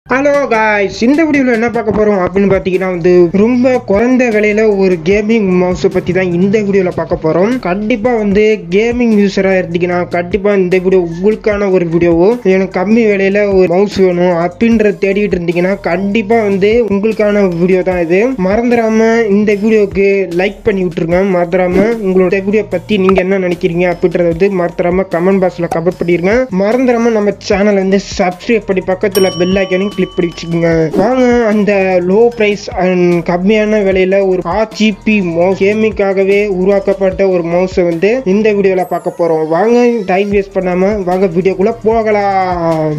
Hello guys, இந்த வீடியோவில் என்ன பார்க்க போகிறோம் அப்படின்னு பார்த்தீங்கன்னா ரொம்ப குறைந்த விலையில் ஒரு கேமிங் மவுஸை பற்றி தான் இந்த வீடியோவில் பார்க்க போகிறோம். கண்டிப்பாக கேமிங் யூஸராக இருந்தீங்கன்னா கண்டிப்பாக இந்த வீடியோ உங்களுக்கான ஒரு வீடியோவோ. எனக்கு கம்மி விலையில் ஒரு மவுஸ் வேணும் அப்படின்ற தேடிட்டு இருந்தீங்கன்னா கண்டிப்பாக உங்களுக்கான வீடியோ தான் இது. மறந்துடாமல் இந்த வீடியோவுக்கு லைக் பண்ணி விட்டுருங்க. மறந்துடாமல் உங்களோட வீடியோ பற்றி நீங்கள் என்ன நினைக்கிறீங்க அப்படின்றத மறந்துடாமல் கமெண்ட் பாக்ஸில் கமெண்ட் பண்ணிடுங்க. மறந்துடாமல் நம்ம சேனலை சப்ஸ்கிரைப் பண்ணி பக்கத்தில் பெல் ஐக்கானையும் கிளிக் பண்ணி வச்சுக்கோங்க. வாங்க அந்த லோ பிரைஸ் அண்ட் கம்மியான விலையில ஒரு RGB மவுஸ், கேமிங்காகவே உருவாக்கப்பட்ட ஒரு மவுஸை இந்த வீடியோல பார்க்க போறோம். வாங்க டைம் வேஸ்ட் பண்ணாம வாங்க வீடியோக்குள்ள போகலாம்.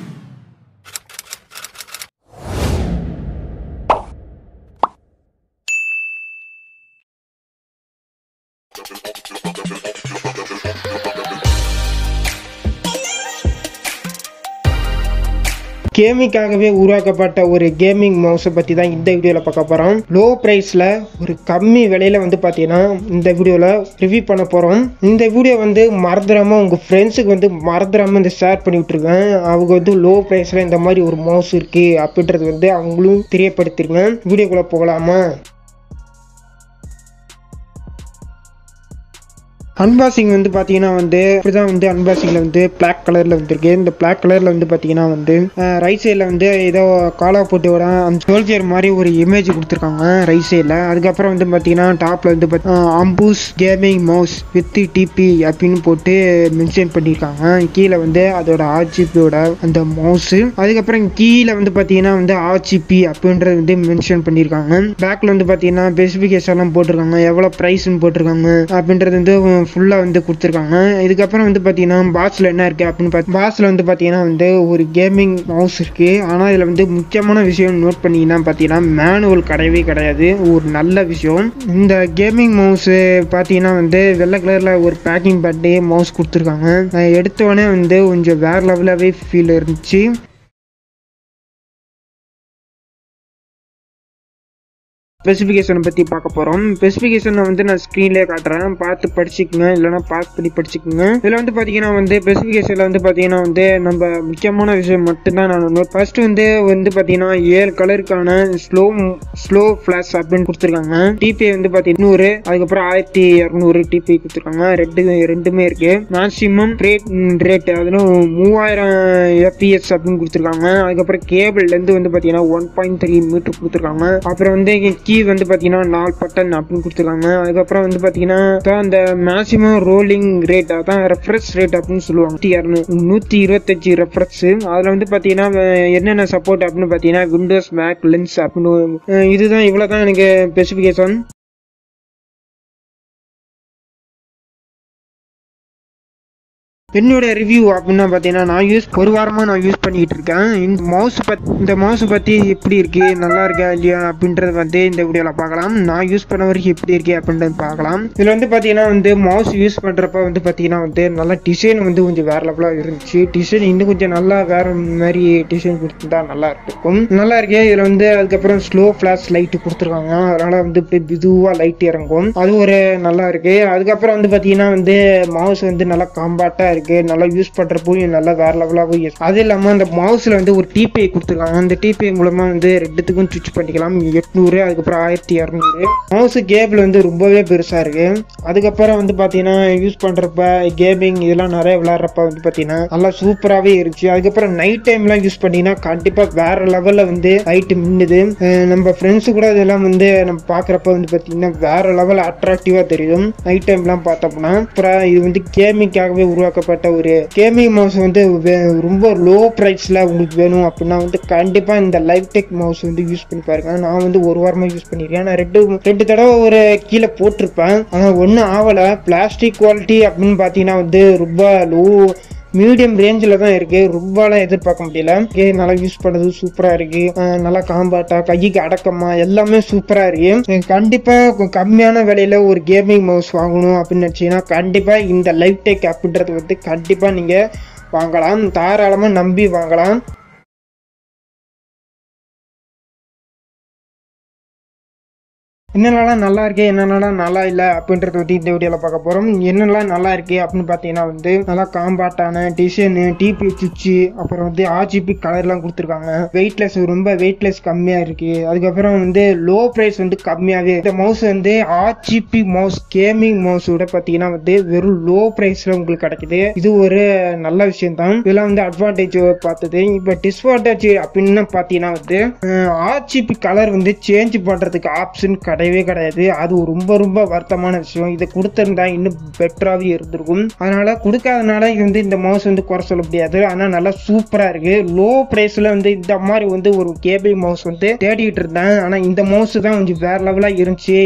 கேமிங்காகவே உருவாக்கப்பட்ட ஒரு கேமிங் மவுஸை பற்றி தான் இந்த வீடியோவில் பார்க்க போகிறோம். லோ ப்ரைஸில் ஒரு கம்மி விலையில் பார்த்தீங்கன்னா இந்த வீடியோவில் ரிவ்யூ பண்ண போகிறோம். இந்த வீடியோ மறந்துடாமல் உங்கள் ஃப்ரெண்ட்ஸுக்கு மறந்துடாமல் ஷேர் பண்ணி விட்ருங்க. அவங்க லோ ப்ரைஸில் இந்த மாதிரி ஒரு மவுஸ் இருக்குது அப்படின்றது அவங்களும் தெரியப்படுத்திருங்க. வீடியோக்குள்ளே போகலாமா? அன்பாக்சிங் பார்த்தீங்கன்னா இப்படிதான் அன்பாக்சிங்கில் பிளாக் கலரில் வந்துருக்கு. இந்த பிளாக் கலரில் பார்த்தீங்கன்னா ரைட் சைடில் ஏதோ காலா போட்டோட அந்த சோல்ஜர் மாதிரி ஒரு இமேஜ் கொடுத்துருக்காங்க ரைட் சைடில். அதுக்கப்புறம் பார்த்தீங்கன்னா டாப்பில் அம்பூஸ் கேமிங் மவுஸ் வித் டிபி அப்படின்னு போட்டு மென்ஷன் பண்ணியிருக்காங்க. கீழே அதோட RGBயோட அந்த மவுஸு. அதுக்கப்புறம் கீழே பார்த்தீங்கன்னா RGB அப்படின்றது மென்ஷன் பண்ணியிருக்காங்க. பேக்கில் பார்த்தீங்கன்னா ஸ்பெசிஃபிகேஷன்லாம் போட்டிருக்காங்க, எவ்வளோ ப்ரைஸ்ன்னு போட்டிருக்காங்க அப்படின்றது ஃபுல்லா கொடுத்துருக்காங்க. இதுக்கப்புறம் பார்த்தீங்கன்னா பாக்ஸ்ல என்ன இருக்கு அப்படின்னு பாக்ஸ்ல பார்த்தீங்கன்னா ஒரு கேமிங் மவுஸ் இருக்கு. ஆனா இதுல முக்கியமான விஷயம் நோட் பண்ணீங்கன்னா பார்த்தீங்கன்னா மேனுவல் கிடையவே கிடையாது. ஒரு நல்ல விஷயம். இந்த கேமிங் மவுஸ் பார்த்தீங்கன்னா வெள்ளை கலர்ல ஒரு பேக்கிங் பண்ணி மவுஸ் கொடுத்துருக்காங்க. எடுத்தோடனே கொஞ்சம் வேற லெவலாவே ஃபீல் இருந்துச்சு. ஸ்பெசிஃபிகேஷனை பற்றி பார்க்க போகிறோம். ஸ்பெசிஃபிகேஷனை நான் ஸ்க்ரீன்லேயே காட்டுறேன், பார்த்து படிச்சுக்கோங்க, இல்லைனா பாஸ் பண்ணி படிச்சுக்கோங்க. இதில் பார்த்தீங்கன்னா ஸ்பெசிஃபிகேஷனில் பார்த்தீங்கன்னா நம்ம முக்கியமான விஷயம் மட்டும்தான் நான் நோட். ஃபர்ஸ்ட் பார்த்தீங்கன்னா 7 கலருக்கான ஸ்லோ ஃப்ளாஷ் அப்படின்னு கொடுத்துருக்காங்க. டிபி பார்த்தீங்கன்னா 100, அதுக்கப்புறம் 1200 டிபி கொடுத்துருக்காங்க. ரெண்டுமே இருக்கு. மேக்ஸிமம் ரேட் அதிலும் 3000 FPS அப்படின்னு கொடுத்துருக்காங்க. அதுக்கப்புறம் கேபிள்லேருந்து பார்த்தீங்கன்னா 1.3 மீட்டர் கொடுத்துருக்காங்க. அப்புறம் கீ பார்த்தீங்கன்னா 4 பட்டன் அப்படின்னு கொடுத்துருக்காங்க. அதுக்கப்புறம் பார்த்தீங்கன்னா அந்த மேக்ஸிமம் ரோலிங் ரேட், அதான் ரெஃப்ரெஷ் ரேட் அப்படின்னு சொல்லுவாங்க. 125 ரெஃப்ரெஷ். அதில் பார்த்தீங்கன்னா என்னென்ன சப்போர்ட் அப்படின்னு பார்த்தீங்கன்னா விண்டோஸ், மேக், லென்ஸ் அப்படின்னு. இதுதான் இவ்வளோதான் எனக்கு ஸ்பெசிஃபிகேஷன். என்னோட ரிவ்யூ அப்படின்னா பார்த்தீங்கன்னா நான் ஒரு வாரமாக யூஸ் பண்ணிக்கிட்டு இருக்கேன். இந்த மவுஸ் பற்றி எப்படி இருக்கு, நல்லா இருக்கா இல்லையா அப்படின்றது இந்த வீடியோவில் பார்க்கலாம். நான் யூஸ் பண்ண வரைக்கும் எப்படி இருக்கு அப்படின்றது பார்க்கலாம். இதில் பார்த்தீங்கன்னா மவுஸ் யூஸ் பண்ணுறப்ப பார்த்தீங்கன்னா நல்லா டிசைன் கொஞ்சம் வேற லெவலாக இருந்துச்சு. டிசைன் இன்னும் கொஞ்சம் நல்லா வேற மாதிரி டிசைன் கொடுத்துருந்தா நல்லா இருக்கும். நல்லா இருக்கு. இதில் அதுக்கப்புறம் ஸ்லோ ஃபிளாஷ் லைட் கொடுத்துருக்காங்க. அதனால இப்படி மெதுவாக லைட் இறங்கும். அது ஒரு நல்லா இருக்கு. அதுக்கப்புறம் பார்த்தீங்கன்னா மவுஸ் நல்லா காம்பாக்டா இருக்கு. நல்லா யூஸ் பண்றப்போ நல்லா வேற லெவலாகவும் யூஸ். அது இல்லாம அந்த மவுஸ்ல ஒரு டிபிஐ கொடுத்துருக்காங்க. அந்த டிபிஐ மூலமா ரெண்டுத்துக்கும் சுவிட்ச் பண்ணிக்கலாம். 800, அதுக்கப்புறம் 1200. மவுஸ் கேபிள் ரொம்பவே பெருசா இருக்கு. அதுக்கப்புறம் பார்த்தீங்கன்னா யூஸ் பண்றப்ப கேமிங் இதெல்லாம் நிறைய விளையாடுறப்ப பார்த்தீங்கன்னா நல்லா சூப்பராகவே இருந்துச்சு. அதுக்கப்புறம் நைட் டைம்லாம் யூஸ் பண்ணீங்கன்னா கண்டிப்பா வேற லெவல்ல லைட் மின்னுது. நம்ம ஃப்ரெண்ட்ஸு கூட இதெல்லாம் நம்ம பார்க்குறப்ப பார்த்தீங்கன்னா வேற லெவல் அட்ராக்டிவா தெரியும் நைட் டைம்லாம் பார்த்தோம்னா. அப்புறம் இது கேமிங்காகவே உருவாக்கப்பட்ட ஒரு கேமிங் மவுஸ் ரொம்ப லோ பிரைஸ்ல உங்களுக்கு வேணும் அப்படின்னா கண்டிப்பா இந்த லைவ்டெக் மவுஸ் யூஸ் பண்ணி பாருங்க. நான் ஒரு வாரமா யூஸ் பண்ணிருக்கேன். நான் ரெண்டு தடவை ஒரு கீழே போட்டிருப்பேன், ஆனா ஒன்னும் ஆவல. பிளாஸ்டிக் குவாலிட்டி அப்படின்னு பாத்தீங்கன்னா ரொம்ப லோ மீடியம் ரேஞ்சில் தான் இருக்கு. ரொம்பலாம் எதிர்பார்க்க முடியல. நல்லா யூஸ் பண்ணது சூப்பரா இருக்கு. நல்லா காம்பாக்டா, கைக்கு அடக்கமா, எல்லாமே சூப்பரா இருக்கு. கண்டிப்பா கம்மியான விலையில ஒரு கேமிங் மவுஸ் வாங்கணும் அப்படின்னு நினைச்சீங்கன்னா கண்டிப்பா இந்த லைவ்டெக் அப்படின்றது கண்டிப்பா நீங்க வாங்கலாம். தாராளமா நம்பி வாங்கலாம். என்னென்னலாம் நல்லா இருக்கு என்னென்னலாம் நல்லா இல்லை அப்படின்றத பற்றி இந்த வீடியோவில் பார்க்க போகிறோம். என்னென்னலாம் நல்லா இருக்கு அப்படின்னு பார்த்தீங்கன்னா வந்து நல்லா காம்பாக்டான டிசைனு, டிபி சுவிட்சு, அப்புறம் வந்து RGB கலர்லாம் கொடுத்துருக்காங்க. வெயிட்லெஸ், ரொம்ப வெயிட்லெஸ் கம்மியாக இருக்கு. அதுக்கப்புறம் வந்து லோ ப்ரைஸ் வந்து கம்மியாகவே. இந்த மவுஸ் வந்து RGB மவுஸ், கேமிங் மவுஸோட பார்த்தீங்கன்னா வந்து வெறும் லோ ப்ரைஸில் உங்களுக்கு கிடைக்குது. இது ஒரு நல்ல விஷயம் தான். இதெல்லாம் வந்து அட்வான்டேஜ் பார்த்தது. இப்போ டிஸ்அட்வான்டேஜ் அப்படின்னு பார்த்தீங்கன்னா வந்து RGB கலர் வந்து சேஞ்ச் பண்ணுறதுக்கு ஆப்ஷன் கிடையவே கிடையாது. அது ரொம்ப ரொம்ப வருத்தமான விஷயம். இதை கொடுத்துருந்தா இன்னும் பெட்டராகவே இருந்திருக்கும். அதனால கொடுக்காதனால இது வந்து இந்த மவுஸ் வந்து குறை சொல்ல முடியாது. ஆனால் நல்லா சூப்பராக இருக்கு. லோ ப்ரைஸில் வந்து இந்த மாதிரி வந்து ஒரு கேபிள் மவுஸ் வந்து தேடிட்டு இருந்தேன். ஆனால் இந்த மவுஸ் தான் கொஞ்சம் வேற லெவலாக இருந்துச்சு.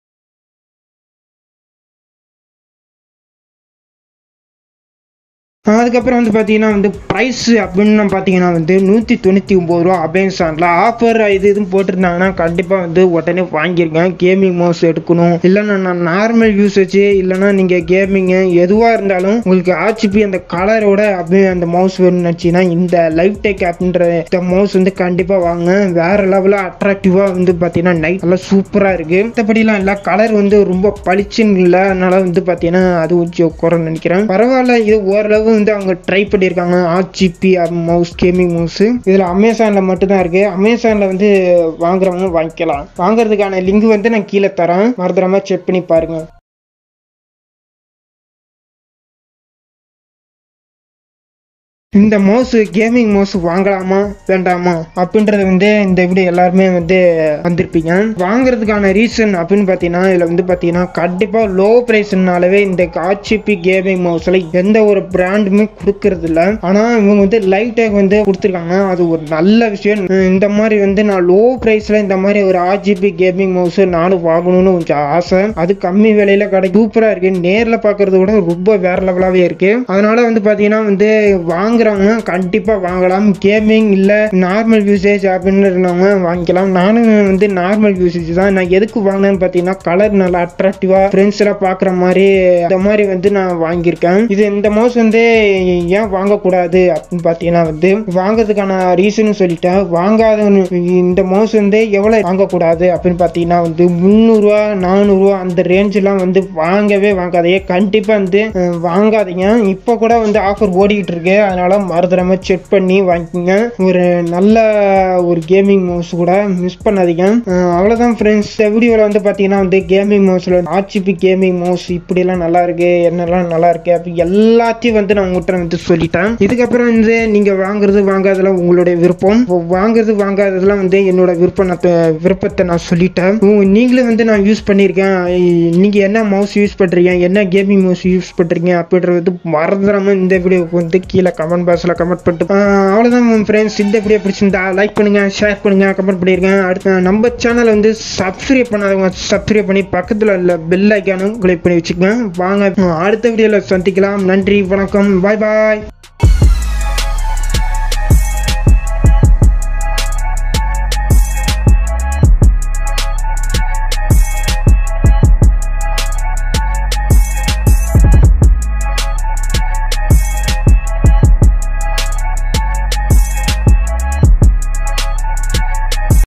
அதுக்கப்புறம் வந்து பார்த்தீங்கன்னா வந்து ப்ரைஸ் அப்படின்னு பார்த்தீங்கன்னா வந்து 199 ரூபா. அமேசானில் ஆஃபர் இதுவும் போட்டிருந்தாங்கன்னா கண்டிப்பாக வந்து உடனே வாங்கியிருக்கேன். கேமிங் மவுஸ் எடுக்கணும், இல்லைன்னா நான் நார்மல் யூசேஜ், இல்லைன்னா நீங்கள் கேமிங்கு எதுவாக இருந்தாலும் உங்களுக்கு RGB அந்த கலரோட அப்படியே அந்த மவுஸ் வேணும்னு நினச்சிங்கன்னா இந்த லைவ்டெக் அப்படின்ற இந்த மவுஸ் வந்து கண்டிப்பாக வாங்க. வேற லெவலாக அட்ராக்டிவாக வந்து பார்த்தீங்கன்னா நைட் நல்லா சூப்பராக இருக்குது. மற்றபடிலாம் இல்லை, கலர் வந்து ரொம்ப பளிச்சுன்னு இல்லை. அதனால வந்து பார்த்தீங்கன்னா அது கொஞ்சம் குறைன்னு நினைக்கிறேன். பரவாயில்ல, இது ஓரளவு வந்து அவங்க ட்ரை பண்ணியிருக்காங்க. RGB மவுஸ், கேமிங் மவுஸ் இதில் அமேசானில் மட்டும்தான் இருக்கு. அமேசானில் வந்து வாங்குறவங்க வாங்கிக்கலாம். வாங்குறதுக்கான லிங்க் வந்து நான் கீழே தரேன், மறந்துடாம செக் பண்ணி பாருங்க. இந்த மவுஸ், கேமிங் மவுஸ் வாங்கலாமா வேண்டாமா அப்படின்றத வந்து இந்த வீடியோ எல்லாருமே வந்து வந்திருப்பீங்க. வாங்குறதுக்கான ரீசன் அப்படின்னு பார்த்தீங்கன்னா இதில் வந்து பார்த்தீங்கன்னா கண்டிப்பாக லோ ப்ரைஸ்னாலவே இந்த RGB கேமிங் மவுஸில் எந்த ஒரு பிராண்டுமே கொடுக்கறது இல்லை. ஆனால் இவங்க வந்து லைவ்டெக் வந்து கொடுத்துருக்காங்க. அது ஒரு நல்ல விஷயம். இந்த மாதிரி வந்து நான் லோ ப்ரைஸில் இந்த மாதிரி ஒரு RGB கேமிங் மவுஸ் நானும் வாங்கணும்னு கொஞ்சம் ஆசை. அது கம்மி விலையில கிடைக்கும். சூப்பராக இருக்கு. நேரில் பார்க்கறது கூட ரொம்ப வேற லெவலாகவே இருக்கு. அதனால வந்து பார்த்தீங்கன்னா வந்து கண்டிப்பா வாங்கலாம். கேமிங் இல்ல நார்மல் யூசேஜ் அப்படின்னு இருந்தவங்க வாங்கிக்கலாம். நானும் வந்து நார்மல் யூசேஜ் தான். நான் எதுக்கு வாங்கினேன்னு பார்த்தீங்கன்னா கலர் நல்லா அட்ராக்டிவா ஃப்ரெண்ட்ஸ் எல்லாம் பார்க்குற மாதிரி இந்த மாதிரி வந்து நான் வாங்கியிருக்கேன். இது இந்த மவுஸ் வந்து ஏன் வாங்கக்கூடாது அப்படின்னு பார்த்தீங்கன்னா வந்து வாங்கிறதுக்கான ரீசன் சொல்லிட்டேன். வாங்காத இந்த மவுஸ் வந்து எவ்வளோ வாங்கக்கூடாது அப்படின்னு பார்த்தீங்கன்னா வந்து 300 ரூபா 400 ரூபா அந்த ரேஞ்செலாம் வந்து வாங்கவே வாங்காதீங்க. கண்டிப்பாக வந்து வாங்காதீங்க. இப்போ கூட வந்து ஆஃபர் ஓடிக்கிட்டு இருக்கு. அதனால மறந்துடாம செக் பண்ணி வாங்கிக்கோங்க. ஒரு நல்ல ஒரு கேமிங் மவுஸ் கூட மிஸ் பண்ணாதீங்க. அவ்வளோதான் ஃப்ரெண்ட்ஸ். இந்த வீடியோவில் வந்து பார்த்தீங்கன்னா வந்து கேமிங் மவுஸில் RGB கேமிங் மவுஸ் இப்படியெல்லாம் நல்லா இருக்கு, என்னெல்லாம் நல்லா இருக்கு அப்படி எல்லாத்தையும் வந்து நான் உங்கள்கிட்ட வந்து சொல்லிட்டேன். இதுக்கப்புறம் வந்து நீங்கள் வாங்குறது வாங்காதெல்லாம் உங்களுடைய விருப்பம். வாங்குறது வாங்காததெல்லாம் வந்து என்னோட விருப்பத்தை நான் சொல்லிட்டேன். நீங்களும் வந்து நான் யூஸ் பண்ணியிருக்கேன். நீங்கள் என்ன மவுஸ் யூஸ் பண்ணுறீங்க, என்ன கேமிங் மவுஸ் யூஸ் பண்ணுறீங்க அப்படின்றது மறந்துடாம இந்த வீடியோவுக்கு வந்து கீழே கமெண்ட் பாக்ஸில் கமெண்ட் பண்ணிட்டு அவ்வளோதான் ஃப்ரெண்ட்ஸ். இந்த வீடியோ பிடிச்சிருந்தா லைக் பண்ணுங்க, ஷேர் பண்ணுங்க, கமெண்ட் பண்ணிருங்க. அடுத்து நம்ம சேனலை வந்து சப்ஸ்கிரைப் பண்ணாதவங்க சப்ஸ்கிரைப் பண்ணி பக்கத்தில் உள்ள பெல் ஐக்கானும் கிளிக் பண்ணி வச்சுக்கோங்க. வாங்க அடுத்த வீடியோவில் சந்திக்கலாம். நன்றி, வணக்கம், பாய் பாய்.